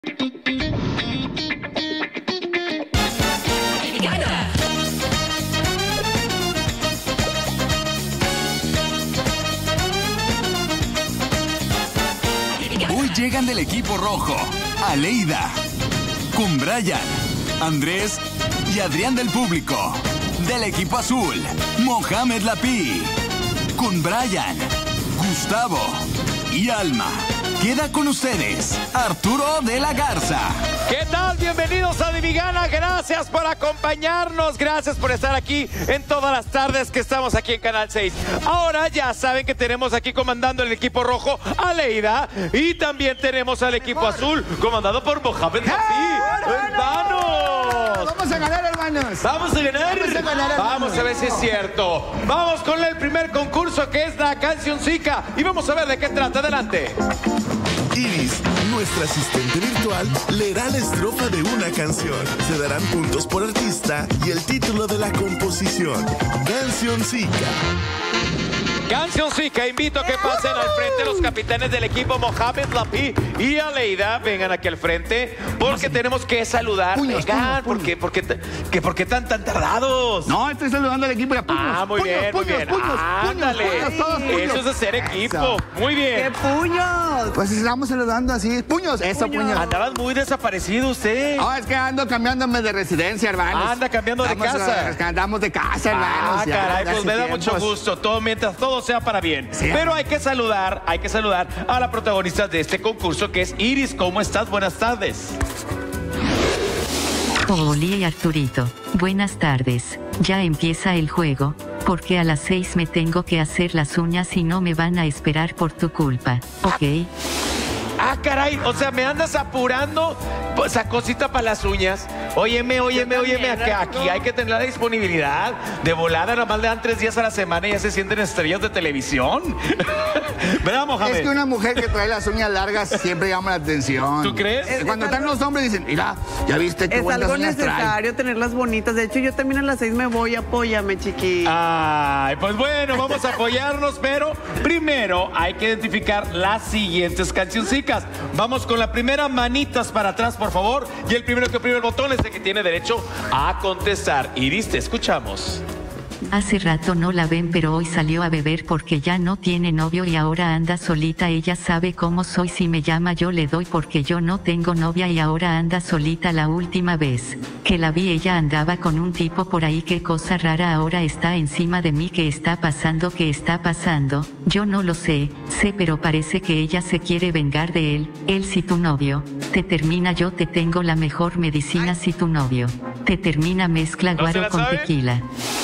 Hoy llegan del equipo rojo, Aleida, con Brian, Andrés y Adrián del público. Del equipo azul, Mohamed Lapi, con Brian, Gustavo y Alma. Queda con ustedes, Arturo de la Garza. ¿Qué tal? Bienvenidos a De Mi Gana. Gracias por acompañarnos. Gracias por estar aquí en todas las tardes que estamos aquí en Canal 6. Ahora ya saben que tenemos aquí comandando el equipo rojo a Leida. Y también tenemos al equipo azul comandado por Mohamed Lapi. ¡Hermanos! Vamos a ganar, hermanos. ¿Vamos a ganar? Vamos a ver si es cierto. Vamos con el primer concurso, que es la cancioncica. Y vamos a ver de qué trata. Adelante. Iris, nuestra asistente virtual, leerá la estrofa de una canción. Se darán puntos por artista y el título de la composición. Cancioncica. Cancioncica, invito a que pasen al frente los capitanes del equipo Mohamed Lapi y Aleida. Vengan aquí al frente porque tenemos que saludar. Vengan, ¿por qué tan tardados? No, estoy saludando al equipo. Muy bien. Ándale. Eso es de ser equipo. Muy bien. ¡Qué puños! Pues estamos saludando así. ¡Puños! Eso, puños. Andabas muy desaparecido usted. No, es que ando cambiándome de residencia, hermanos. Anda cambiando de casa. Andamos de casa, hermanos. Caray, pues me da mucho gusto. Mientras todo sea para bien. Sí. Pero hay que saludar a la protagonista de este concurso, que es Iris. ¿Cómo estás? Buenas tardes. Oli y Arturito, buenas tardes. Ya empieza el juego, porque a las 6 me tengo que hacer las uñas y no me van a esperar por tu culpa, ¿ok? Caray, o sea, me andas apurando esa cosita para las uñas. Óyeme, aquí hay que tener la disponibilidad. De volada, nomás le dan 3 días a la semana y ya se sienten estrellas de televisión. ¿Verdad, Mohamed? Es que una mujer que trae las uñas largas siempre llama la atención. ¿Tú crees? Cuando están los hombres dicen, mira, ya viste qué buenas uñas trae. Es algo necesario tenerlas bonitas. De hecho, yo también a las 6 me voy. Apóyame, chiqui. Ay, pues bueno, vamos a apoyarnos, pero primero hay que identificar las siguientes cancioncicas. Vamos con la primera, manitas para atrás, por favor. Y el primero que oprime el botón es el que tiene derecho a contestar. Iris, te escuchamos. Hace rato no la ven, pero hoy salió a beber porque ya no tiene novio y ahora anda solita. Ella sabe cómo soy, si me llama yo le doy porque yo no tengo novia y ahora anda solita. La última vez que la vi ella andaba con un tipo por ahí, qué cosa rara, ahora está encima de mí. ¿Qué está pasando? Yo no lo sé, pero parece que ella se quiere vengar de él. Él, si tu novio te termina, yo te tengo la mejor medicina. Si tu novio te termina, mezcla guaro con tequila.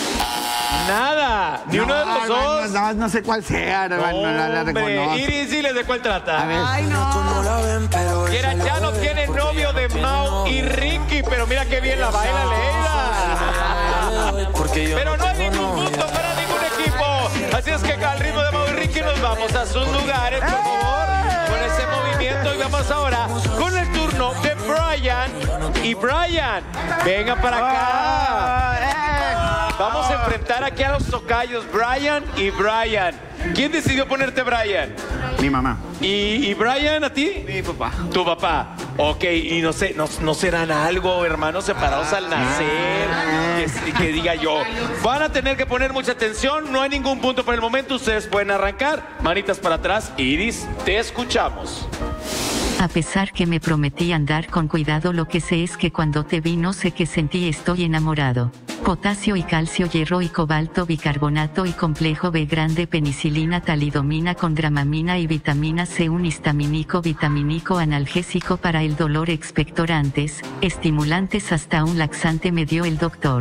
Nada, ni uno de los dos. No sé cuál sea, hermano, no la reconozco. Iris, diles de cuál trata. A ver. Ay, no. Quiera, ya no tiene novio de Mau y Ricky, pero mira qué bien la baila Leida. Pero no hay ningún punto para ningún equipo. Así es que al ritmo de Mau y Ricky nos vamos a sus lugares, por favor, con ese movimiento. Y vamos ahora con el turno de Brian y Brian. Venga para acá. Vamos a enfrentar aquí a los tocayos, Brian y Brian. ¿Quién decidió ponerte Brian? Mi mamá. ¿Y Brian, a ti? Mi papá. Tu papá. Ok, y no sé, no serán algo, hermanos separados al nacer, que diga yo. Van a tener que poner mucha atención, no hay ningún punto por el momento, ustedes pueden arrancar. Manitas para atrás. Iris, te escuchamos. A pesar que me prometí andar con cuidado, lo que sé es que cuando te vi no sé qué sentí, estoy enamorado. Potasio y calcio, hierro y cobalto, bicarbonato y complejo B grande, penicilina, talidomina con dramamina y vitamina C, un histamínico, vitamínico, analgésico para el dolor, expectorantes, estimulantes, hasta un laxante me dio el doctor.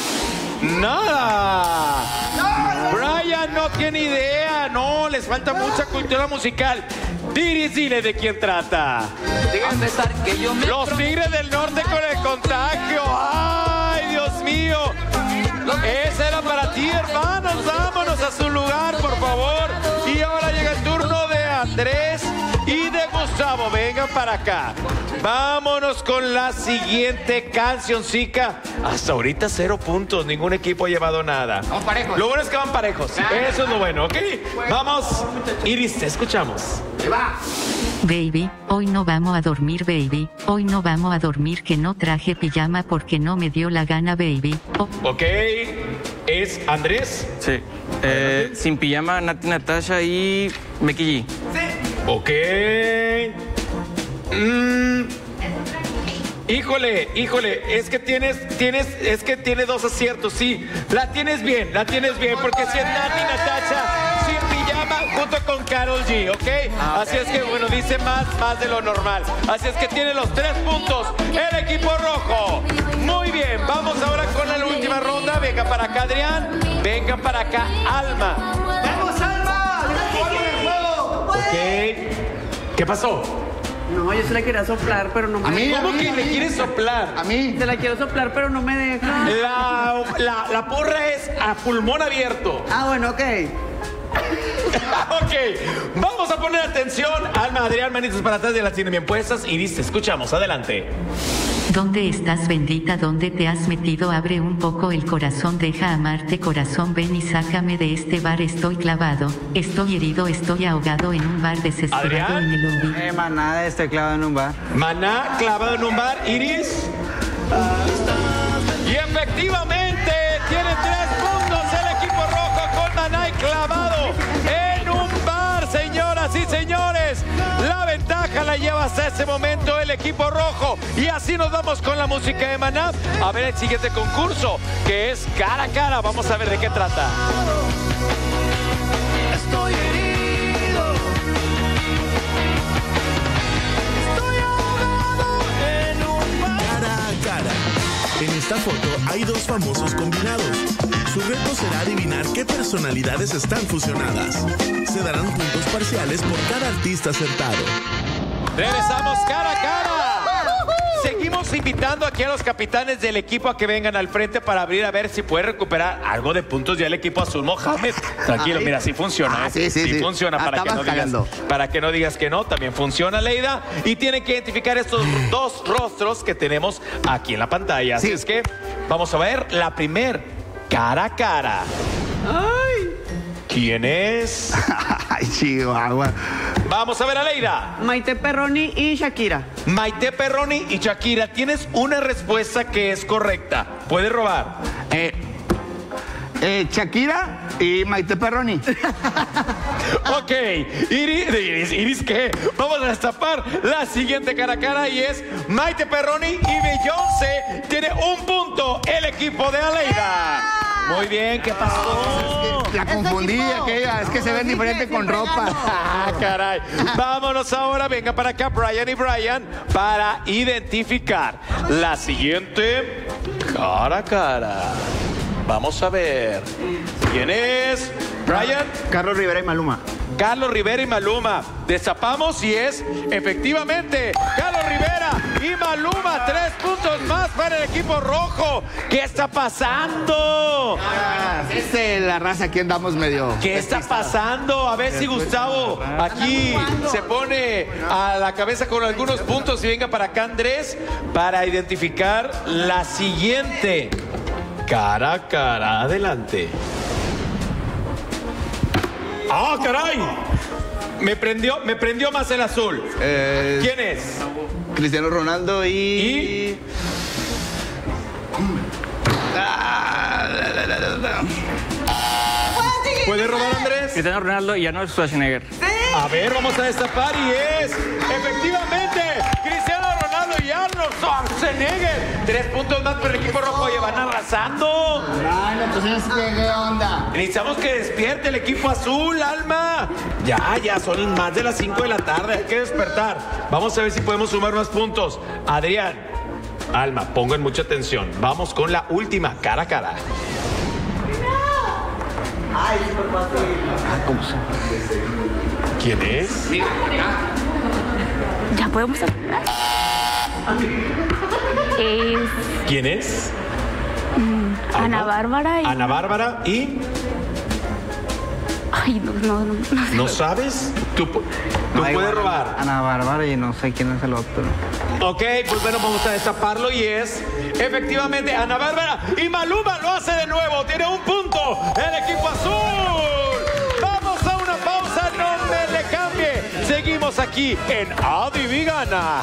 ¡Nada! Brian no tiene idea, no, les falta mucha cultura musical. Iris, dile de quién trata. Los Tigres del Norte con el Contagio. ¡Ay, Dios mío! Esa era para ti, hermanos. Vámonos a su lugar, por favor. Y ahora llega el turno de Andrés y de Gustavo. Vengan para acá. Vámonos con la siguiente cancioncica. Hasta ahorita 0 puntos. Ningún equipo ha llevado nada. Vamos parejos. Lo bueno es que van parejos. Eso es lo bueno, ¿ok? Vamos. Iris, te escuchamos. Va. Baby, hoy no vamos a dormir, baby. Hoy no vamos a dormir, que no traje pijama porque no me dio la gana, baby. Oh. Ok, ¿es Andrés? Sí. Sin pijama, Nati Natasha y Becky G. Ok. Híjole, es que tiene dos aciertos, sí. La tienes bien, porque si es Nati Natasha, sin pijama, junto con Karol G, ¿ok? Así es que, bueno, dice más de lo normal. Así es que tiene los 3 puntos el equipo rojo. Muy bien, vamos ahora con la última ronda. Venga para acá, Adrián. Venga para acá, Alma. ¡Vamos, Alma! Ok. ¿Qué pasó? No, yo se la quería soplar, pero no me deja. ¿Cómo que le quieres soplar? A mí. Se la quiero soplar, pero no me deja. La porra es a pulmón abierto. Ah, bueno, ok. Ok, vamos a poner atención. Alma, Adrián, manitos para atrás, de las tienen bien puestas. Iris, te escuchamos, adelante. ¿Dónde estás, bendita? ¿Dónde te has metido? Abre un poco el corazón, deja amarte, corazón, ven y sácame de este bar. Estoy clavado, estoy herido, estoy ahogado en un bar, desesperado. ¿Adrián? En el olvido. Maná, estoy clavado en un bar. Maná, clavado en un bar. Iris. Y efectivamente, tiene 3 puntos el equipo rojo con Maná y clavado en un bar, señoras y señores. La ventaja la lleva hasta ese momento el equipo rojo. Y así nos vamos con la música de Maná. A ver el siguiente concurso, que es cara a cara. Vamos a ver de qué trata. Estoy herido. Estoy ahogado en un mar. Cara a cara. En esta foto hay 2 famosos combinados. Su reto será adivinar qué personalidades están fusionadas. Se darán puntos parciales por cada artista acertado. Regresamos cara a cara. Seguimos invitando aquí a los capitanes del equipo a que vengan al frente para abrir a ver si puede recuperar algo de puntos ya el equipo azul. Mohamed, tranquilo, mira, sí funciona. Sí funciona, para que no digas que no, también funciona, Leida. Y tienen que identificar estos 2 rostros que tenemos aquí en la pantalla. Así es que vamos a ver la primer cara a cara. Ay. ¿Quién es? Ay, Chihuahua. Vamos a ver a Leida. Maite Perroni y Shakira. Maite Perroni y Shakira. Tienes una respuesta que es correcta. Puedes robar. Shakira y Maite Perroni. Ok. Iris, ¿qué? Vamos a destapar la siguiente cara a cara y es Maite Perroni y Beyoncé. Tiene 1 punto el equipo de Aleida. Muy bien, ¿qué pasó? La confundí aquella, es que se ven diferente con ropa. Ah, caray. Vámonos ahora, venga para acá, Brian y Brian, para identificar la siguiente cara a cara. Vamos a ver. ¿Quién es? Brian. Carlos Rivera y Maluma. Carlos Rivera y Maluma. Destapamos y es efectivamente Carlos Rivera y Maluma. 3 puntos más para el equipo rojo. ¿Qué está pasando? La raza aquí andamos medio. ¿Qué está pasando? A ver si Gustavo aquí se pone a la cabeza con algunos puntos y venga para acá, Andrés, para identificar la siguiente cara a cara. Adelante. ¡Ah, caray! Me prendió más el azul. ¿Quién es? Cristiano Ronaldo y... ¿Puede robar, Andrés? Cristiano Ronaldo y Arnold Schwarzenegger. A ver, vamos a destapar y es efectivamente Cristiano Ronaldo y Arnold Schwarzenegger. 3 puntos más para el equipo rojo y van arrasando. Bueno, entonces, ¿qué onda? Necesitamos que despierte el equipo azul, Alma. Ya, son más de las 5 de la tarde, hay que despertar. Vamos a ver si podemos sumar más puntos. Adrián, Alma, pongan mucha atención. Vamos con la última cara a cara. Ay, súper fácil. ¿Quién es? Ya podemos hablar. ¿Quién es? Ana Bárbara y... Ana Bárbara y... Ay, no. ¿No sabes? Tú puedes robar. Ana Bárbara y no sé quién es el otro. Ok, pues bueno, vamos a destaparlo y es efectivamente Ana Bárbara y Maluma lo hace de nuevo. Tiene 1 punto el equipo azul. Vamos a una pausa, no me le cambie. Seguimos aquí en Adivigana.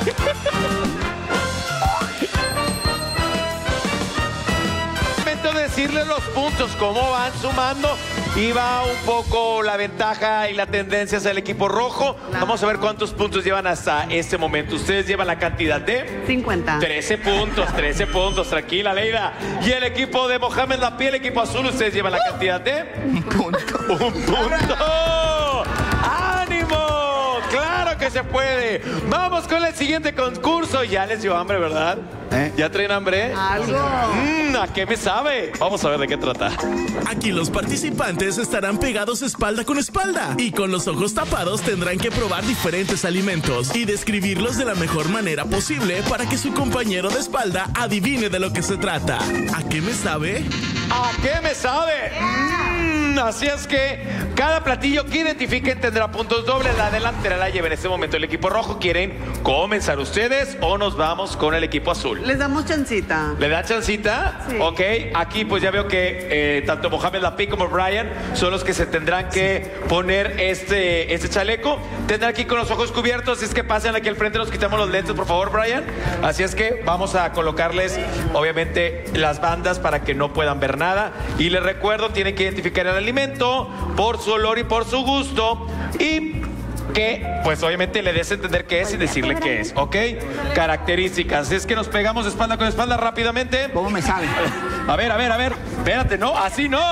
Momento de decirles los puntos, cómo van sumando. Y va un poco la ventaja y la tendencia hacia el equipo rojo. Vamos a ver cuántos puntos llevan hasta este momento. Ustedes llevan la cantidad de 50. 13 puntos, tranquila, Leida. Y el equipo de Mohamed Lapi, el equipo azul, ustedes llevan la cantidad de Un punto. ¡un punto! ¡Ánimo! ¡Claro que se puede! Vamos con el siguiente concurso. Ya les dio hambre, ¿verdad? ¿Ya traen hambre? Algo. ¿A qué me sabe? Vamos a ver de qué trata. Aquí los participantes estarán pegados espalda con espalda y con los ojos tapados tendrán que probar diferentes alimentos y describirlos de la mejor manera posible para que su compañero de espalda adivine de lo que se trata. ¿A qué me sabe? ¿A qué me sabe? Así es que cada platillo que identifiquen tendrá puntos dobles. La delantera la lleva en este momento el equipo rojo. ¿Quieren comenzar ustedes o nos vamos con el equipo azul? Les damos chancita. ¿Le da chancita? Sí. Ok, aquí pues ya veo que tanto Mohamed Lapi como Brian son los que se tendrán que poner este chaleco. Tendrán aquí con los ojos cubiertos, así es que pasen aquí al frente, nos quitamos los lentes, por favor, Brian. Así es que vamos a colocarles, obviamente, las bandas para que no puedan ver nada. Y les recuerdo, tienen que identificar el alimento por su olor y por su gusto. Y que, pues obviamente le des a entender qué es sin decirle qué es, ¿ok? Características. Es que nos pegamos espalda con espalda rápidamente. ¿Cómo me sabe? A ver. Espérate, no, así no.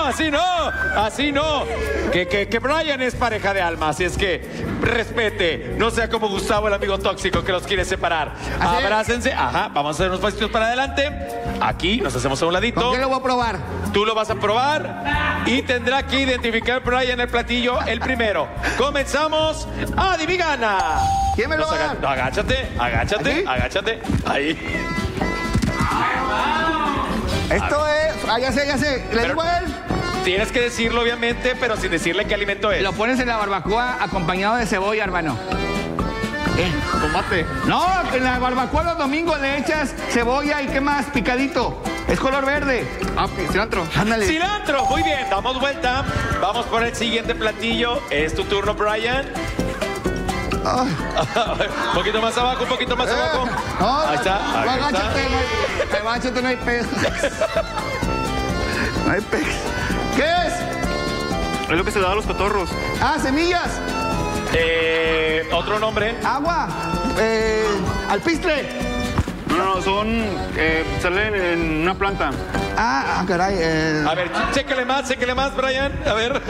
Que Brian es pareja de alma, así es que respete. No sea como Gustavo, el amigo tóxico que los quiere separar. ¿Así? Abrácense. Ajá, vamos a hacer unos pasitos para adelante. Aquí nos hacemos a un ladito. ¿Con qué lo voy a probar? Tú lo vas a probar y tendrá que identificar Brian el platillo el primero. Comenzamos. Adivigana. ¿Quién me lo va a dar? No, agáchate. ¿Aquí? Agáchate. Ahí. Esto es... Ah, ya sé. ¿Le digo a él? Tienes que decirlo, obviamente, pero sin decirle qué alimento es. Lo pones en la barbacoa acompañado de cebolla, hermano. Tomate. No, en la barbacoa los domingos le echas cebolla y qué más, picadito. Es color verde. Ah, cilantro. Ándale. Cilantro, muy bien, damos vuelta. Vamos por el siguiente platillo. Es tu turno, Brian. Ay. Un poquito más abajo, No, Ahí está. Agáchate, no hay pedo. No hay pedo. ¿Qué es? Es lo que se le da a los cotorros. Ah, semillas. Otro nombre. Agua. Alpistre. No, son... salen en una planta. Ah, caray. A ver, chéquele más, Brian. A ver.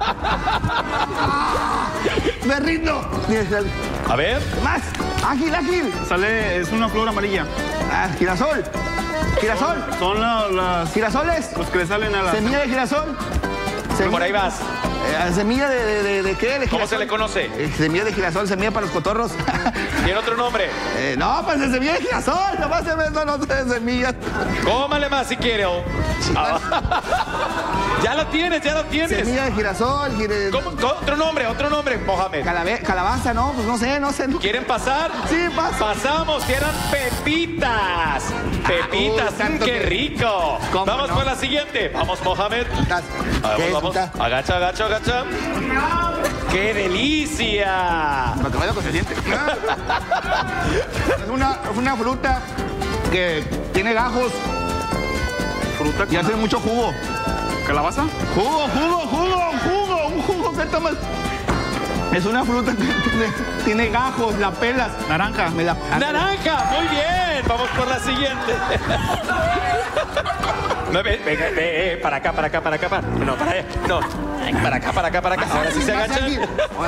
Me rindo. A ver. Más. Ágil. Sale... es una flor amarilla. Ah, girasol. Son las... Girasoles. los que le salen a la... Semilla de girasol. Por ahí vas. Semilla de qué? De ¿Cómo girasol. se le conoce? Semilla de girasol, semilla para los cotorros. ¿Tiene otro nombre? No, pues de semilla de girasol. Nomás se me son otras semillas. Cómale más si quiere. Ya lo tienes. Semilla de girasol. ¿Cómo? Otro nombre, Mohamed. Calabaza, no, pues no sé. ¿Quieren pasar? Sí, pasa. Pasamos, que eran pepitas. Pepitas, tanto qué que- rico. ¿Cómo Vamos no? con la siguiente. Vamos, Mohamed. Vamos. Agacha. ¡Qué delicia! Para que vaya con se siente. Es una fruta que tiene gajos fruta y hace mucho jugo. ¿Calabaza? Jugo, un jugo que tomas. Es una fruta que tiene gajos, la pelas. Naranja. ¡Naranja! ¡Muy bien! Vamos por la siguiente. No, ve, para acá. No, para allá. No. Para acá. Ahora sí se agachan.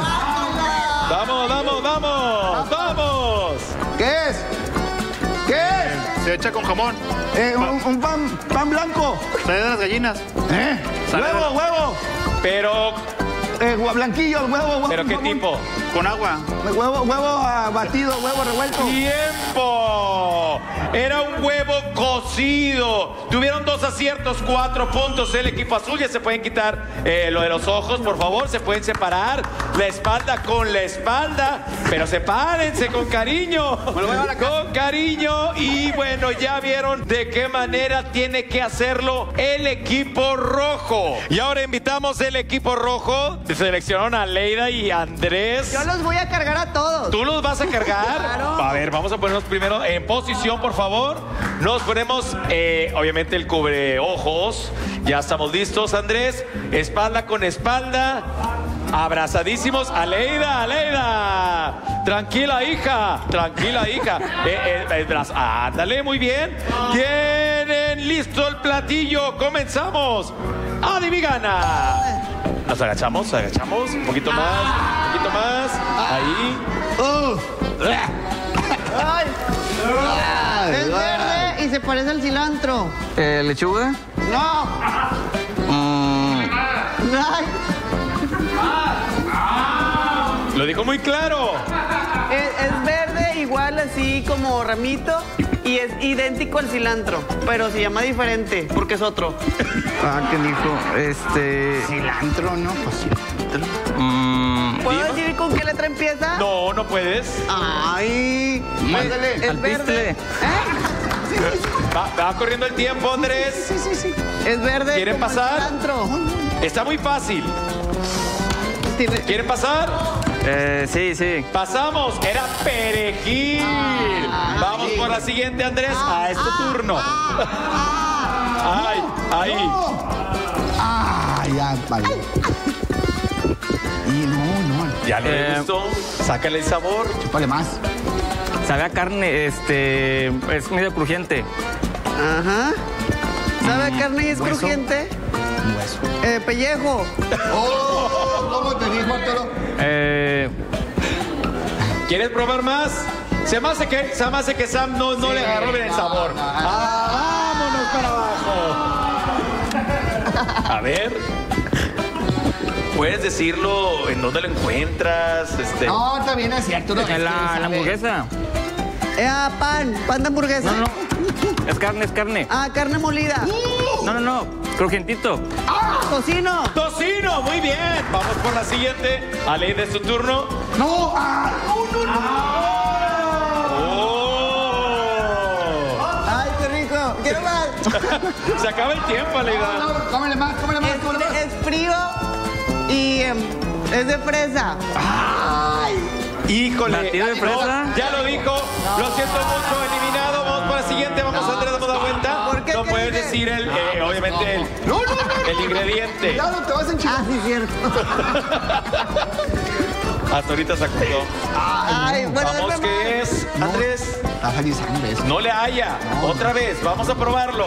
¡Vamos! ¿Qué es? Se echa con jamón. Un pan blanco. Sale de las gallinas. Huevo. Pero Blanquillo, huevo. ¿pero qué tipo? Con agua. Huevo batido, huevo revuelto. ¡Tiempo! Era un huevo cocido. Tuvieron 2 aciertos, 4 puntos el equipo azul. Ya se pueden quitar lo de los ojos, por favor. Se pueden separar la espalda con la espalda. Pero sepárense con cariño. Con cariño. Y Y bueno, ya vieron de qué manera tiene que hacerlo el equipo rojo. Y ahora invitamos el equipo rojo. Seleccionaron a Leida y Andrés. Yo los voy a cargar a todos. ¿Tú los vas a cargar? Claro. A ver, vamos a ponernos primero en posición, por favor. Nos ponemos, obviamente, el cubreojos. Ya estamos listos, Andrés. Espalda con espalda. Abrazadísimos. Aleida, Aleida. Tranquila, hija. Tranquila, hija. Ándale, muy bien. Tienen listo el platillo. Comenzamos. Adivigana. Nos agachamos. Un poquito más. Ahí. Ay. Es verde y se parece al cilantro. ¿Lechuga? No. Ay. Lo dijo muy claro. Es verde, igual así como ramito, y es idéntico al cilantro, pero se llama diferente porque es otro. ¿Qué dijo? Cilantro, ¿no? Pues cilantro. ¿Puedo decir con qué letra empieza? No, no puedes. Ay. Mándale. Es verde. Va corriendo el tiempo, Andrés. Sí. Es verde. ¿Quieren como el pasar? cilantro. Está muy fácil. ¿Quieren pasar? Sí. Pasamos. Era perejil. Vamos por la siguiente, Andrés. Es tu turno. Ahí. Ya, vale. Y no. Ya le gustó. Sácale el sabor. Chúpale más. Sabe a carne, es medio crujiente. Ajá. ¿Sabe a carne y es Hueso. crujiente? Un hueso. Pellejo. ¿Cómo te dijo, Arturo? ¿Quieres probar más? Se me hace que Sam no le agarró bien el sabor. Vámonos para abajo. A ver. ¿Puedes decirlo en dónde lo encuentras? No, está bien así, Arturo. En la hamburguesa. Pan de hamburguesa. No. Es carne. Carne molida. No. Crujientito. Tocino. ¡Tocino! Muy bien. Vamos por la siguiente. Aleida, es tu turno. No. Ay, qué rico. Quiero más. Se acaba el tiempo, Aleida. No, cómele más. Es frío y es de fresa. Híjole. ¿Batido de fresa? No, ya lo dijo. Lo siento mucho, eliminado. Vamos por la siguiente. Vamos, Andrés, damos la vuelta. ¿Por qué? No ¿Qué puedes dice? decir obviamente el ingrediente. Claro, te vas a enchilar. Sí, cierto. Hasta ahorita se acordó. Ay, bueno, Vamos, dame ¿qué más. es, Andrés? Está feliz, Andrés. No le haya. Otra vez. Vamos a probarlo.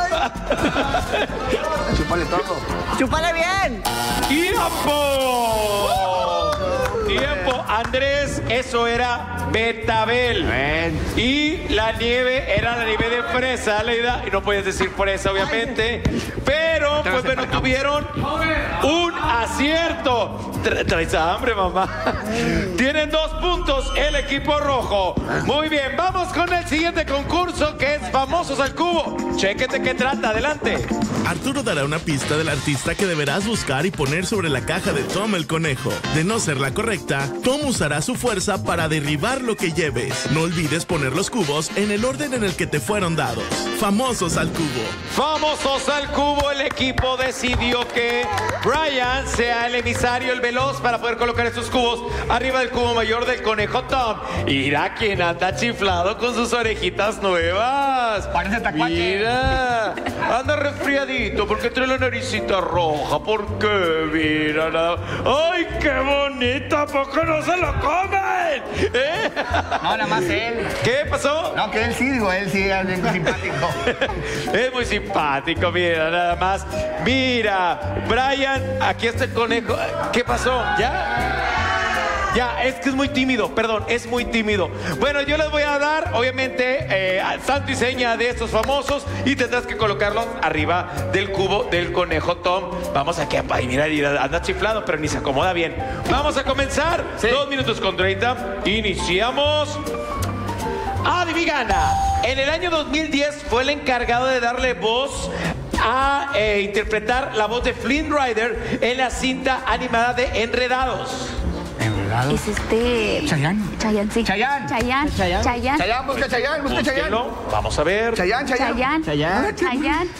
Chúpale todo. ¡Chúpale bien! ¡Tiempo! ¡Tiempo! Andrés, eso era betabel. Y la nieve era la nieve de fresa, Leida. Y no puedes decir fresa, obviamente. Pero, pues bueno, tuvieron un acierto. Traes hambre, mamá. Tienen 2 puntos el equipo rojo. Muy bien, vamos con el siguiente concurso que es Famosos al Cubo. Chéquete qué trata, adelante. Arturo dará una pista del artista que deberás buscar y poner sobre la caja de Tom el Conejo. De no ser la correcta, Tom usará su fuerza para derribar lo que lleves. No olvides poner los cubos en el orden en el que te fueron dados. Famosos al Cubo. Famosos al Cubo, el equipo decidió que Brian sea el emisario, el veloz, para poder colocar estos cubos arriba del cubo mayor del Conejo Tom. Mira quién anda chiflado con sus orejitas nuevas. Parece tacuache. Mira, anda resfriadito porque trae la naricita roja. ¿Por qué? Mira, nada. ¡Ay, qué bonita! ¿Por qué no se lo comen? No, nada más él. ¿Qué pasó? No, que él sí, digo, él sí es bien simpático. Es muy simpático, mira, nada más. Mira, Brian, aquí está el conejo. ¿Qué pasó? Ya, es que es muy tímido, perdón, es muy tímido. Bueno, yo les voy a dar, obviamente, santo y seña de estos famosos y tendrás que colocarlos arriba del cubo del Conejo Tom. Vamos aquí, ay, mira, anda chiflado, pero ni se acomoda bien. Vamos a comenzar. 2 minutos con 30. Iniciamos. Adivigana. En el año 2010 fue el encargado de darle voz a interpretar la voz de Flynn Rider en la cinta animada de Enredados. Colorado. Es Chayanne. Chayanne, sí. Chayanne. Chayanne. Chayanne. Chayanne, busca Chayanne, busca Chayanne. Búsquenlo. Vamos a ver. Chayanne. Chayanne. Chayanne.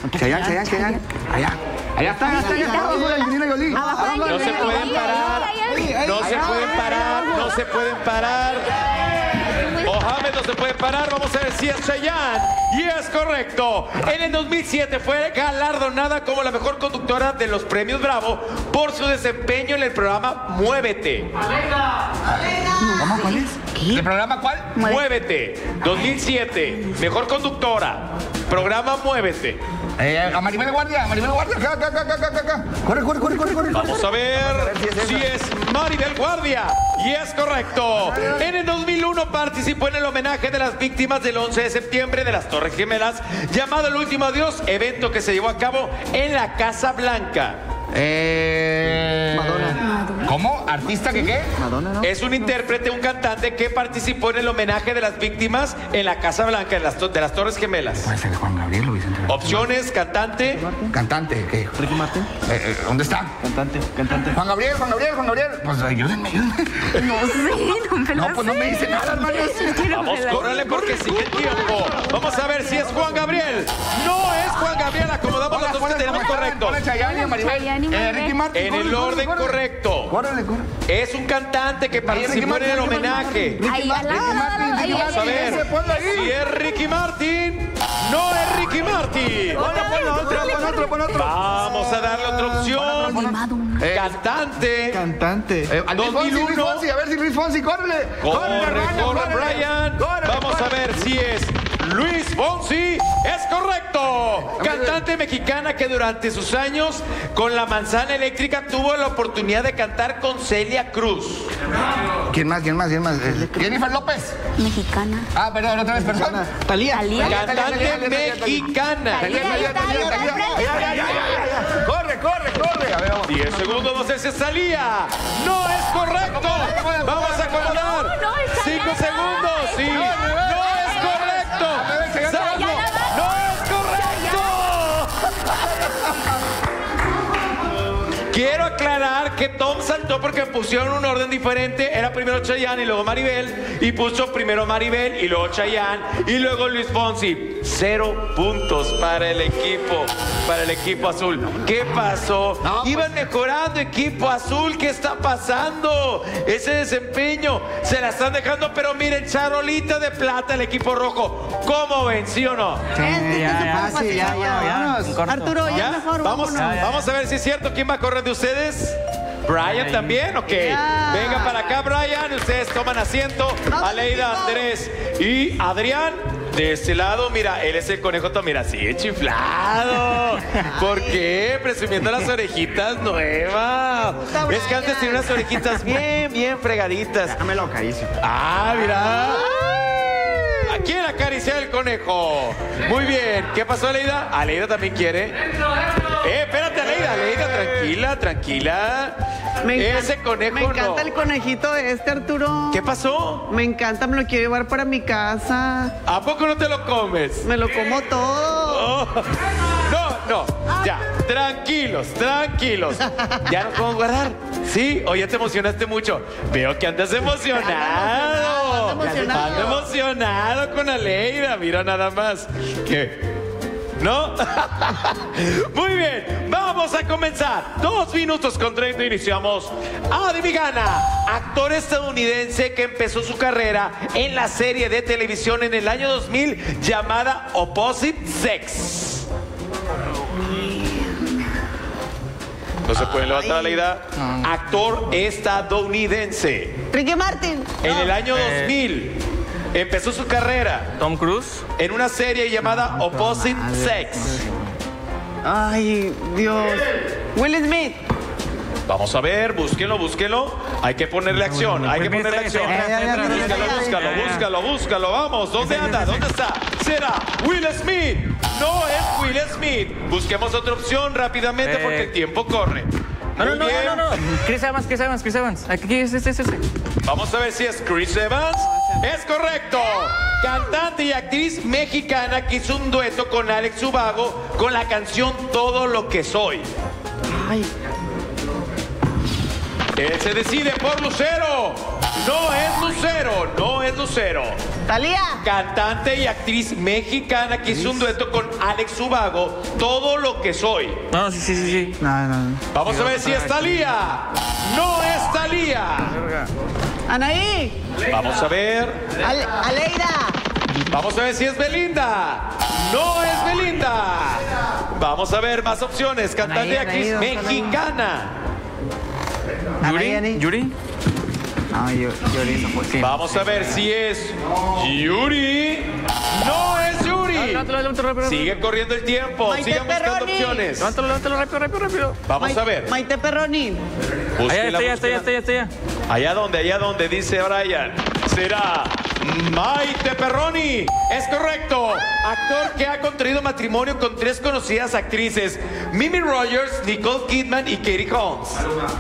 Allá está. Abajo de Angelina Jolie. No se pueden parar. No se pueden parar. No se pueden parar. Mohamed no se puede parar. Vamos a ver si es Chayanne. Y es correcto. En el 2007 fue galardonada como la mejor conductora de los premios Bravo por su desempeño en el programa Muévete. ¿Cómo? ¿Cuál es? ¿El programa cuál? Muévete. 2007. Mejor conductora. Programa Muévete. A Maribel Guardia, acá. Corre. Vamos a ver si es Maribel Guardia. Y es correcto. En el 2001 participó en el homenaje de las víctimas del 11 de septiembre de las Torres Gemelas, llamado El Último Adiós, evento que se llevó a cabo en la Casa Blanca. Madonna. ¿Cómo? ¿Artista que qué? Madonna, ¿no? Es un intérprete, un cantante que participó en el homenaje de las víctimas en la Casa Blanca de las Torres Gemelas. Puede ser Juan Gabriel o Vicente. Opciones: cantante. ¿Cantante? ¿Qué? Ricky Martin. ¿Dónde está? Cantante. Juan Gabriel. Pues ayúdenme. No sé, no me No, pues no me dice nada, hermanos. Vamos, córrele porque sigue el tiempo. Vamos a ver si es Juan Gabriel. No es Juan Gabriel. Acomodamos los dos que tenemos correctos. Chayanne, Maribel. Ricky Martin. En el orden correcto. Corre. Es un cantante que participó en el homenaje. Ahí al lado. Vamos a ver si es Ricky Martin. No es Ricky Martin. Pon otro. Vamos a darle otra opción. Cantante. 2001. A ver si Luis Fonsi, córrele. Corre, Brian. Vamos a ver si es Luis Fonsi. Es correcto. Cantante mexicana que durante sus años con la Manzana Eléctrica tuvo la oportunidad de cantar con Celia Cruz. ¿Quién más? Jennifer López. Mexicana. Ah, perdón, otra vez persona. Talía. Cantante mexicana. Corre. A ver, vamos. 10 segundos, no sé si salía. No es correcto. Vamos a acomodar. 5 segundos. Sí. No es correcto. Salvo. No es correcto. Quiero aclarar que Tom saltó porque pusieron un orden diferente. Era primero Chayanne y luego Maribel. Y puso primero Maribel y luego Chayanne y luego Luis Fonsi. 0 puntos para el equipo azul. ¿Qué pasó? Iban mejorando, equipo azul. ¿Qué está pasando? Ese desempeño se la están dejando, pero miren, charolita de plata el equipo rojo. ¿Cómo ven? ¿Sí o no? Arturo, ya mejor. Vamos a ver si es cierto. ¿Quién va a correr de ustedes? ¿Brian también? Ok. Venga para acá, Brian. Ustedes toman asiento. Aleida, Andrés y Adrián. De este lado, mira, él es el conejo, mira, así chiflado. ¿Por qué? Presumiendo las orejitas nuevas. Es que antes tenía unas orejitas bien fregaditas. Déjame lo acaricio. Ah, mira. ¿A quién acaricia el conejo? Muy bien. ¿Qué pasó, Aleida? Aleida también quiere. Espérate, Aleida, tranquila. Ese conejo me encanta el conejito Arturo. ¿Qué pasó? Me encanta, me lo quiero llevar para mi casa. ¿A poco no te lo comes? Me lo como todo. Oh. No, ya, tranquilos. ¿Ya nos podemos guardar? Sí, hoy ya te emocionaste mucho. Veo que andas emocionado. Ando emocionado con Aleida, mira nada más. ¿Qué? ¿No? Muy bien, vamos a comenzar. 2 minutos con 30 iniciamos. Adivigana, actor estadounidense que empezó su carrera en la serie de televisión en el año 2000 llamada Opposite Sex. No se puede levantar la idea. Actor estadounidense. Ricky Martin. En el año 2000 empezó su carrera. Tom Cruise. En una serie llamada Opposite Sex. Ay, Dios. Will Smith. Vamos a ver, búsquenlo. Hay que ponerle acción, Búscalo, vamos. ¿Dónde anda? ¿Dónde está? ¿Será Will Smith? No es Will Smith. Busquemos otra opción rápidamente porque el tiempo corre. No. Chris Evans. Aquí es ese. Vamos a ver si es Chris Evans. Es correcto. Cantante y actriz mexicana que hizo un dueto con Alex Ubago con la canción Todo lo que soy. Ay. Él se decide por Lucero. No es Lucero, no es Lucero. Talía. Cantante y actriz mexicana que hizo un dueto con Alex Ubago, Todo lo que soy. No, sí. No. Vamos a ver si es Talía. No es Talía. Anaí. Vamos a ver. Aleida. Vamos a ver si es Belinda. No es Belinda. Vamos a ver más opciones. Cantante y actriz mexicana. ¿Yuri? No, Yuri no fue. Vamos a ver si es Yuri. No es Yuri. Levántalo. Sigue corriendo el tiempo. Maite Sigan buscando Perroni. opciones. Levántalo rápido. Vamos a ver. Maite Perroni. Búsquela, Allá búsquela. está. Allá donde, dice Brian. Será Maite Perroni. Es correcto. Actor que ha contraído matrimonio con 3 conocidas actrices: Mimi Rogers, Nicole Kidman y Katie Holmes.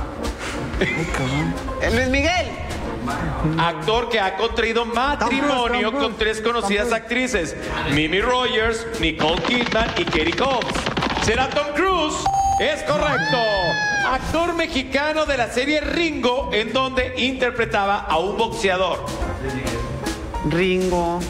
Luis Miguel. Actor que ha contraído matrimonio con 3 conocidas actrices: Mimi Rogers, Nicole Kidman y Katie Holmes. ¿Será Tom Cruise? Es correcto. Actor mexicano de la serie Ringo, en donde interpretaba a un boxeador. Ringo.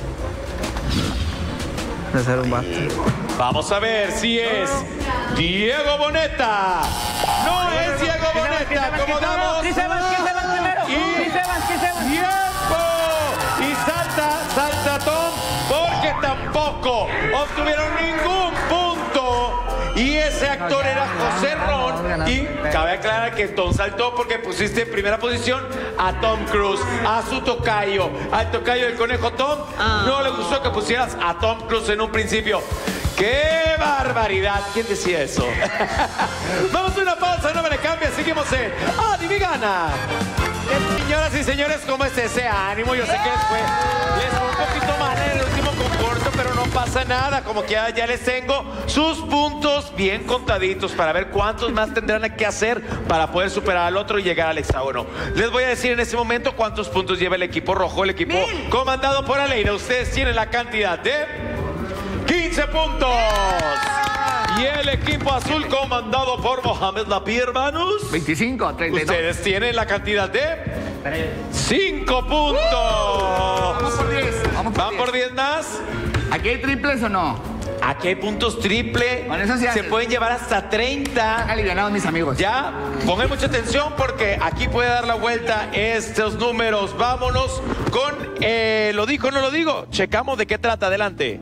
De ser un vato. Vamos a ver si es Diego Boneta. No es Diego Boneta. Como damos. ¿Quién se va primero? Y tiempo. Y salta Tom, porque tampoco obtuvieron ningún punto. Y ese actor era José Ron. Y cabe aclarar que Tom saltó porque pusiste en primera posición a Tom Cruise, a su tocayo, al tocayo del conejo Tom. No le gustó que pusieras a Tom Cruise en un principio. ¡Qué barbaridad! ¿Quién decía eso? Vamos a una pausa, no me le cambies. Seguimos en Adivigana. Señoras y señores, ¿cómo es ese ánimo? Yo sé que les fue un poquito mal en el último concurso, pero no pasa nada. Como que ya les tengo sus puntos bien contaditos para ver cuántos más tendrán que hacer para poder superar al otro y llegar al hexágono. Les voy a decir en este momento cuántos puntos lleva el equipo rojo, el equipo comandado por Aleida. Ustedes tienen la cantidad de 15 puntos. Y el equipo azul comandado por Mohamed Lapie, hermanos. 25, 32. Ustedes tienen la cantidad de 5 puntos. Vamos por 10. ¿Van por 10 más? ¿Aquí hay triples o no? Aquí hay puntos triple. Con eso sí se haces. pueden llevar hasta 30. Han alivianados mis amigos. Ya, pongan mucha atención porque aquí puede dar la vuelta estos números. Vámonos con ¿lo dijo o no lo digo? Checamos de qué trata. Adelante.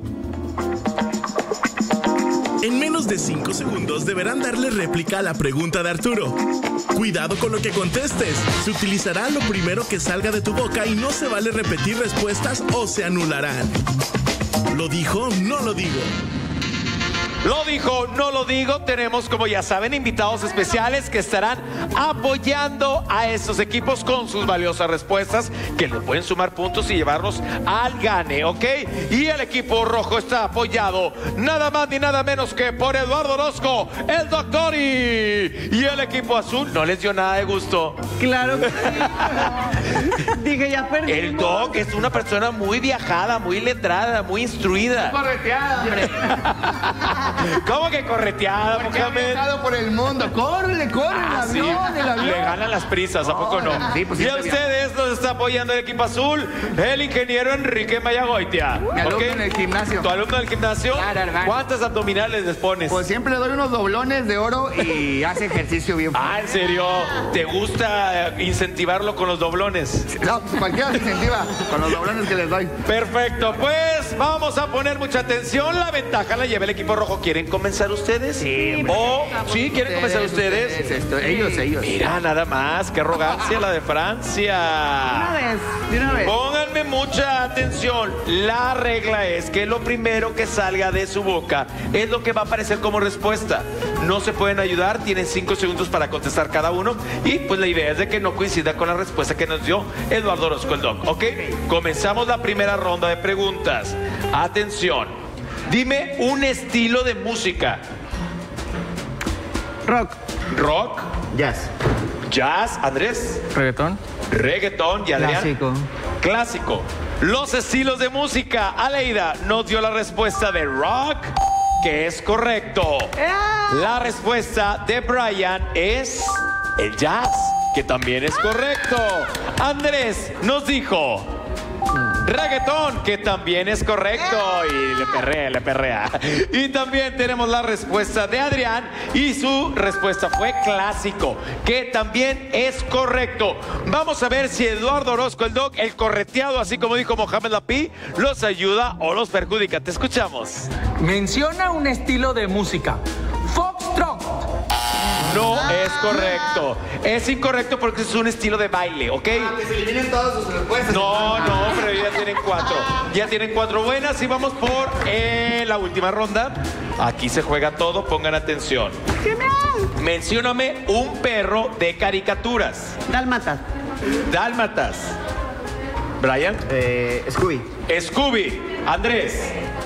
En menos de 5 segundos deberán darle réplica a la pregunta de Arturo. Cuidado con lo que contestes. Se utilizará lo primero que salga de tu boca y no se vale repetir respuestas o se anularán. ¿Lo dijo? No lo digo. Lo dijo, no lo digo. Tenemos, como ya saben, invitados especiales que estarán apoyando a estos equipos con sus valiosas respuestas, que le pueden sumar puntos y llevarlos al gane, ¿ok? Y el equipo rojo está apoyado nada más ni nada menos que por Eduardo Orozco, el Doctori. Y el equipo azul no les dio nada de gusto. Claro que sí. Dije, ya perdí. El Doc es una persona muy viajada, muy letrada, muy instruida. Correteada, hombre. ¿Cómo que correteada, Porque ha Mohamed? viajado por el mundo. Corre el Sí, avión, el avión. le ganan las prisas, ¿a poco no? Sí, pues y sí, a está ustedes nos está apoyando el equipo azul, el ingeniero Enrique Mayagoitia. Mi alumno ¿Ok? en el gimnasio. ¿Tu alumno del gimnasio? Claro, hermano. ¿Cuántas abdominales les pones? Pues siempre le doy unos doblones de oro y hace ejercicio bien. ¿En serio? ¿Te gusta incentivarlo con los doblones? No, cualquiera se incentiva con los doblones que les doy. Perfecto, pues vamos a poner mucha atención. La ventaja la lleva el equipo rojo. ¿Quieren comenzar ustedes? Sí, ¿Sí? ¿Quieren comenzar ustedes? Ellos. Mira, nada más, qué arrogancia la de Francia. De una vez. Pónganme mucha atención. La regla es que lo primero que salga de su boca es lo que va a aparecer como respuesta. No se pueden ayudar, tienen 5 segundos para contestar cada uno. Y pues la idea es de que no coincida con la respuesta que nos dio Eduardo Orozco, el Doc. ¿Ok? Comenzamos la primera ronda de preguntas. Atención. Dime un estilo de música. Rock. Rock. Jazz. Jazz. Andrés. Reggaetón. Reggaetón. ¿Y Adrián? Clásico. Clásico. Los estilos de música. Aleida nos dio la respuesta de rock, que es correcto. La respuesta de Brian es el jazz, que también es correcto. Andrés nos dijo reggaetón, que también es correcto. Y le perrea. Y también tenemos la respuesta de Adrián. Y su respuesta fue clásico, que también es correcto. Vamos a ver si Eduardo Orozco, el Doc, el correteado, así como dijo Mohamed Lapi, los ayuda o los perjudica. Te escuchamos. Menciona un estilo de música. Foxtrot. No es correcto. Es incorrecto porque es un estilo de baile, ¿ok? Que se eliminen todas sus respuestas. No, pero ya tienen 4. Ya tienen 4 buenas y vamos por la última ronda. Aquí se juega todo, pongan atención. Mencióname un perro de caricaturas. Dálmatas. Dálmatas. Brian. Scooby. Scooby. Andrés.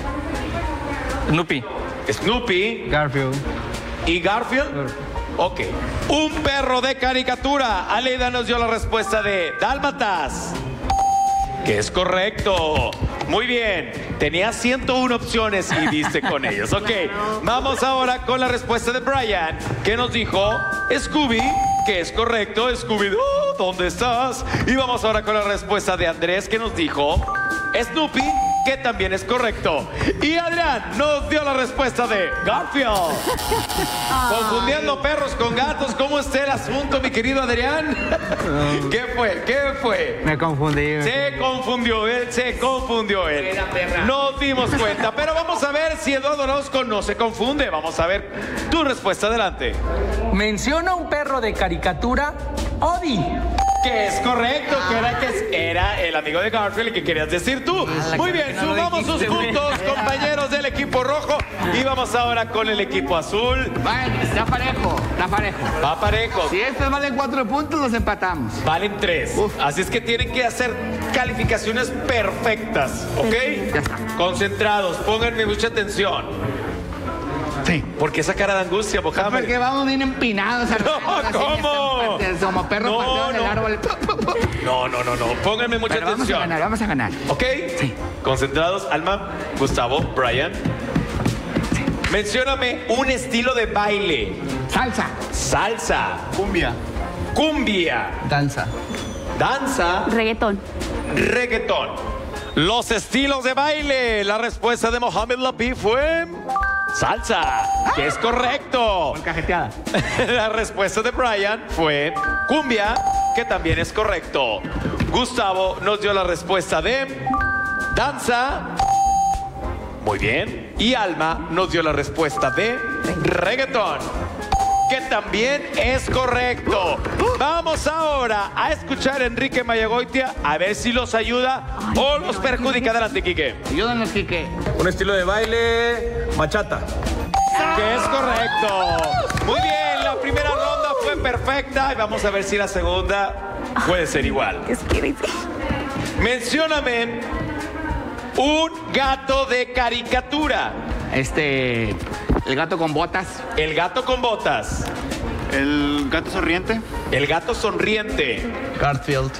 Snoopy. Snoopy. Garfield. ¿Y Garfield? Ok. Un perro de caricatura. Aleida nos dio la respuesta de Dálmatas, que es correcto. Muy bien. Tenía 101 opciones y diste con ellos. Ok. Vamos ahora con la respuesta de Brian, que nos dijo Scooby, que es correcto. Scooby-Doo, ¿dónde estás? Y vamos ahora con la respuesta de Andrés, que nos dijo Snoopy, que también es correcto. Y Adrián nos dio la respuesta de Garfield. Confundiendo perros con gatos. ¿Cómo está el asunto, mi querido Adrián? ¿Qué fue? ¿Qué fue? Me confundí. Se confundió él. Nos dimos cuenta. Pero vamos a ver si Eduardo Orozco no se confunde. Vamos a ver tu respuesta. Adelante. Menciona un perro de caricatura. Odie. Que es correcto, que era el amigo de Garfield, el que querías decir tú. Muy bien, sumamos sus puntos, compañeros del equipo rojo. Y vamos ahora con el equipo azul. Está parejo. Va parejo. Si estos valen 4 puntos, los empatamos. Valen 3. Así es que tienen que hacer calificaciones perfectas, ¿ok? Ya está. Concentrados, pónganme mucha atención. Sí. ¿Por qué esa cara de angustia, Mohamed? Porque vamos bien empinados. ¿Cómo? Como perros pateados en el árbol. No. Pónganme mucha atención. Vamos a ganar. ¿Ok? Sí. Concentrados, Alma, Gustavo, Brian. Sí. Mencióname un estilo de baile. Salsa. Cumbia. Danza. Reggaetón. Los estilos de baile. La respuesta de Mohamed Lapi fue salsa, que es correcto. Cajeteada. La respuesta de Brian fue cumbia, que también es correcto. Gustavo nos dio la respuesta de danza. Muy bien. Y Alma nos dio la respuesta de reggaetón, que también es correcto. Vamos ahora a escuchar a Enrique Mayagoitia, a ver si los ayuda o los perjudica. Adelante, Quique. Ayúdanos, Quique. Un estilo de baile. Bachata. Que es correcto. Muy bien, la primera ronda fue perfecta y vamos a ver si la segunda puede ser igual. Mencióname un gato de caricatura. El gato con botas. El gato con botas. El gato sonriente. El gato sonriente. Garfield.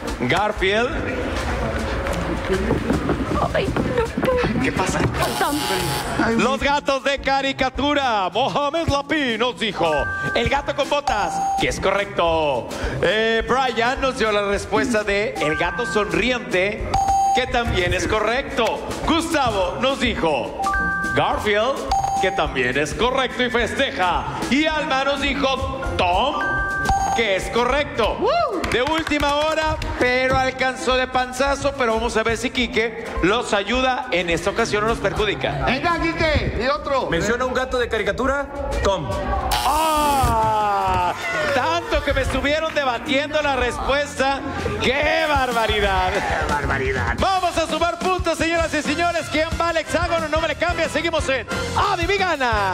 ¿Qué pasa? Los gatos de caricatura. Mohamed Lapi nos dijo el gato con botas, que es correcto. Brian nos dio la respuesta de el gato sonriente, que también es correcto. Gustavo nos dijo Garfield, que también es correcto y festeja. Y Alma nos dijo Tom, que es correcto. De última hora, pero alcanzó de panzazo. Pero vamos a ver si Quique los ayuda en esta ocasión o los perjudica. Venga, Quique, y otro. Menciona un gato de caricatura. Tom. ¡Ah! Tanto que me estuvieron debatiendo la respuesta. ¡Qué barbaridad! ¡Qué barbaridad! Vamos a sumar puntos, señoras y señores. ¿Quién va al hexágono? No me le cambia. Seguimos en Adivigana.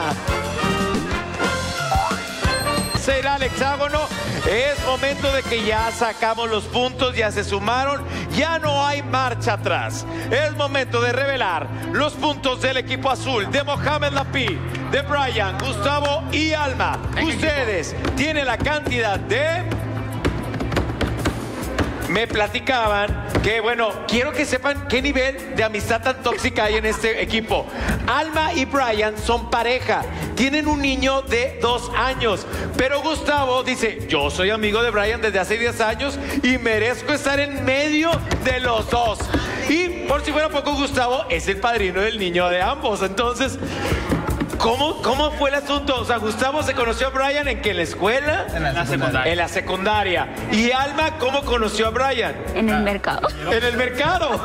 Será el hexágono. Es momento de que ya sacamos los puntos, ya se sumaron, ya no hay marcha atrás. Es momento de revelar los puntos del equipo azul, de Mohamed Lapi, de Brian, Gustavo y Alma. Ustedes tienen la cantidad de... Me platicaban Que bueno, quiero que sepan qué nivel de amistad tan tóxica hay en este equipo. Alma y Brian son pareja. Tienen un niño de 2 años. Pero Gustavo dice, yo soy amigo de Brian desde hace 10 años y merezco estar en medio de los dos. Y por si fuera poco, Gustavo es el padrino del niño de ambos. Entonces, ¿cómo fue el asunto? O sea, Gustavo se conoció a Brian ¿en qué? ¿En la escuela? En la secundaria. En la secundaria. ¿Y Alma cómo conoció a Brian? En el mercado. En el mercado.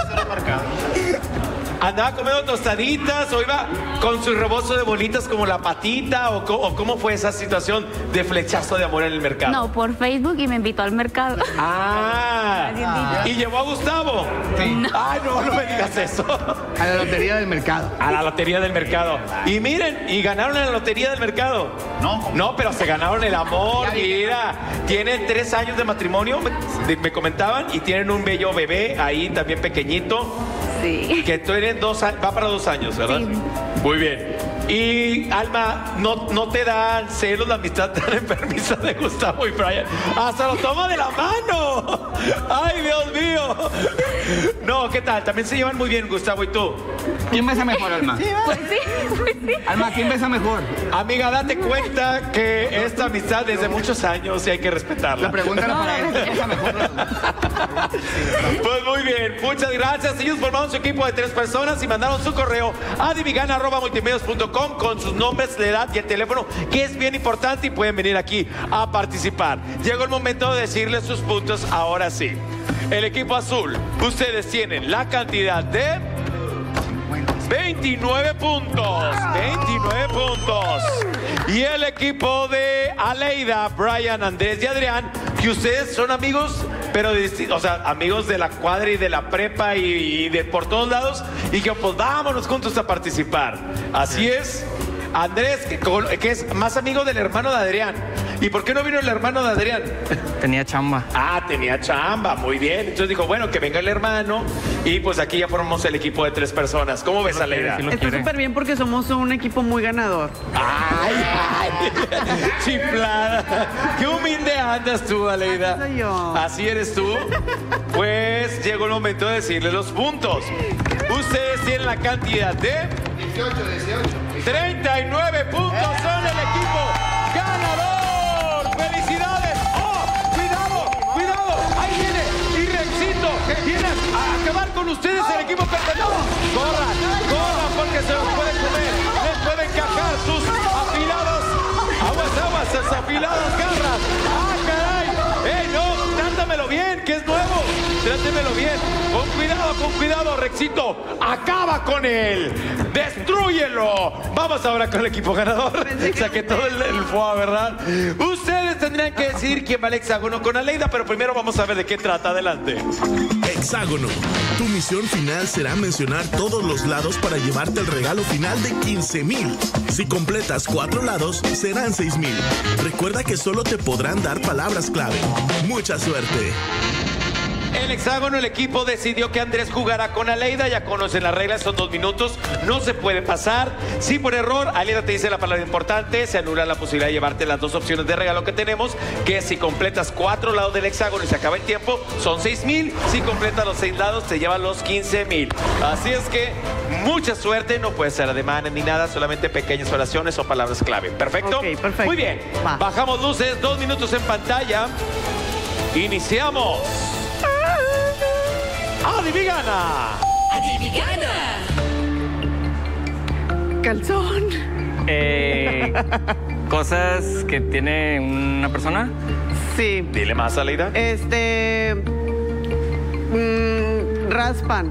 ¿Andaba comiendo tostaditas o iba con su rebozo de bolitas como la patita? ¿O cómo fue esa situación de flechazo de amor en el mercado? No, por Facebook y me invitó al mercado. ¿Y llevó a Gustavo? Sí. No. Ay, no me digas eso. A la lotería del mercado. A la lotería del mercado. Y miren, y ganaron en la lotería del mercado. No, pero se ganaron el amor. Mira, tienen 3 años de matrimonio, me comentaban, y tienen un bello bebé ahí también pequeñito. Sí. Que tienen 2 años, va para 2 años, ¿verdad? Sí. Muy bien. Y Alma, ¿no te dan celos la amistad tan enfermiza de Gustavo y Brian? ¡Hasta lo toma de la mano! ¡Ay, Dios mío! No, ¿qué tal? También se llevan muy bien Gustavo y tú. ¿Quién besa mejor, Alma? Pues sí. Alma, ¿quién besa mejor? Amiga, date cuenta que esta amistad desde muchos años y hay que respetarla. La pregunta era para él. ¿Quién besa mejor? Pues muy bien, muchas gracias. Ellos formaron su equipo de 3 personas y mandaron su correo a divigana@multimedios.com con sus nombres, la edad y el teléfono, que es bien importante, y pueden venir aquí a participar. Llegó el momento de decirles sus puntos ahora sí. El equipo azul, ustedes tienen la cantidad de 29 puntos. 29 puntos. Y el equipo de Aleida, Brian, Andrés y Adrián, que ustedes son amigos, pero o sea, amigos de la cuadra y de la prepa y de por todos lados, y que pues vámonos juntos a participar. Así es. Andrés, que es más amigo del hermano de Adrián. ¿Y por qué no vino el hermano de Adrián? Tenía chamba. Tenía chamba, muy bien. Entonces dijo, bueno, que venga el hermano. Y pues aquí ya formamos el equipo de 3 personas. ¿Cómo ves, Aleida? Está súper bien porque somos un equipo muy ganador. ¡Ay! Chiflada. Qué humilde andas tú, Aleida. Así soy yo. Así eres tú. Pues llegó el momento de decirle los puntos. Ustedes tienen la cantidad de 18. 39 puntos. Son el equipo ganador. ¡Felicidades! ¡Oh! ¡Cuidado! ¡Ahí viene! Y Rexito viene a acabar con ustedes, el equipo perdedor. ¡Corran! Porque se los pueden comer. Les pueden cajar sus afilados. Aguas, sus afiladas garras. ¡Ah, caray! ¡Ey, no! ¡Trátamelo bien, que es nuevo! Trátemelo bien. Con cuidado, Rexito. ¡Acaba con él! ¡Destrúyelo! Vamos ahora con el equipo ganador. Saqué todo el foie, ¿verdad? Ustedes tendrían que decidir quién va al hexágono con Aleida, pero primero vamos a ver de qué trata. Adelante. Hexágono. Tu misión final será mencionar todos los lados para llevarte el regalo final de 15,000. Si completas 4 lados, serán 6,000. Recuerda que solo te podrán dar palabras clave. Mucha suerte. El hexágono, el equipo decidió que Andrés jugará con Aleida. Ya conocen las reglas, son 2 minutos, no se puede pasar. Si por error Aleida te dice la palabra importante, se anula la posibilidad de llevarte las 2 opciones de regalo que tenemos, que si completas 4 lados del hexágono y se acaba el tiempo, son 6,000. Si completas los 6 lados, te llevan los 15,000. Así es que mucha suerte, no puede ser ademanes ni nada, solamente pequeñas oraciones o palabras clave. ¿Perfecto? Ok, perfecto. Muy bien, Va. bajamos luces, 2 minutos en pantalla. Iniciamos. ¡Adivigana! Calzón. Cosas que tiene una persona. Sí. Dile más, Aleida. Raspan.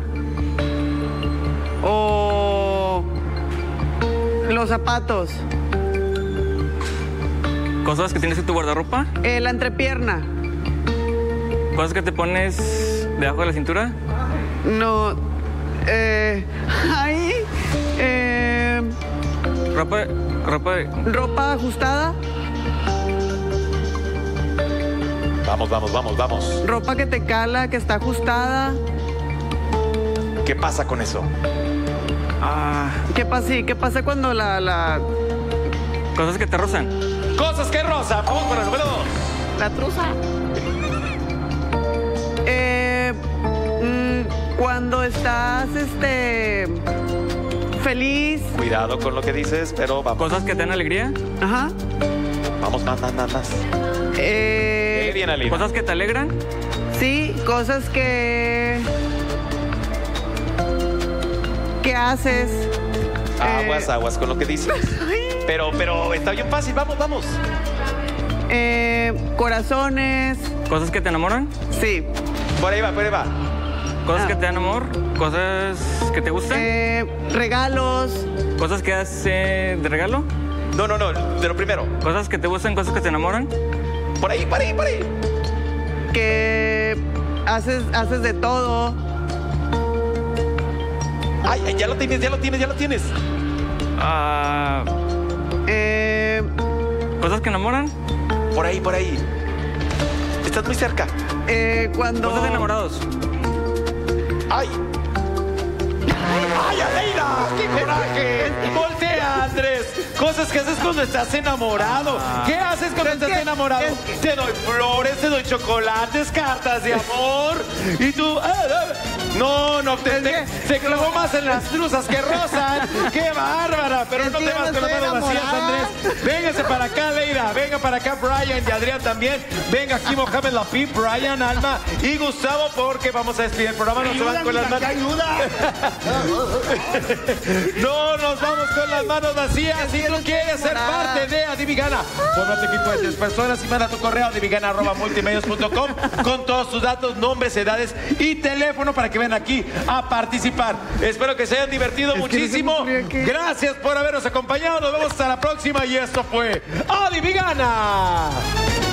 O los zapatos. Cosas que tienes en tu guardarropa. La entrepierna. Cosas que te pones debajo de la cintura. No. Ahí. Ropa ajustada. Vamos. Ropa que te cala, que está ajustada. ¿Qué pasa con eso? ¿Qué pasa cuando la... Cosas que te rozan. Cosas que rozan. Vamos con el número 2. La truza. Cuando estás, feliz. Cuidado con lo que dices, pero vamos. ¿Cosas que te dan alegría? Ajá. Vamos, más. Bien, Alina. ¿Cosas que te alegran? Sí, cosas que haces. Aguas con lo que dices. Pero está bien fácil, vamos. Corazones. ¿Cosas que te enamoran? Sí. Por ahí va. ¿Cosas que te dan amor? ¿Cosas que te gustan? Regalos. ¿Cosas que haces de regalo? No, de lo primero. ¿Cosas que te gustan? ¿Cosas que te enamoran? Por ahí. Que haces de todo. Ay, ya lo tienes. ¿Cosas que enamoran? Por ahí. Estás muy cerca. Cuando... ¿Cosas de enamorados? ¡Ay, Aleida! ¡Qué coraje! Voltea, Andrés. Cosas que haces cuando estás enamorado. ¿Qué haces cuando estás enamorado? Te doy flores, te doy chocolates, cartas de amor. Y tú... No, se clavó más en las truzas que rozan. ¡Qué bárbara! Pero no te vas con las manos vacías, Andrés. Véngase para acá, Leida. Venga para acá, Brian y Adrián también. Venga aquí, Mohamed Lapid, Brian, Alma y Gustavo, porque vamos a despedir el programa. No se van con las manos. No nos vamos con las manos vacías. Si tú quieres ser parte de Adivigana, forma tu equipo de 3 personas y manda tu correo a adivigana@multimedios.com con todos tus datos, nombres, edades y teléfono para que vengan aquí a participar. Espero que se hayan divertido muchísimo. Gracias por habernos acompañado. Nos vemos hasta la próxima y esto fue Adivigana.